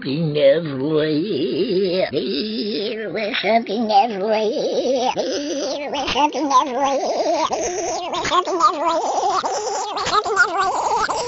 shopping everywhere. We're shopping everywhere. We're shopping everywhere. We're shopping everywhere. We're shopping everywhere.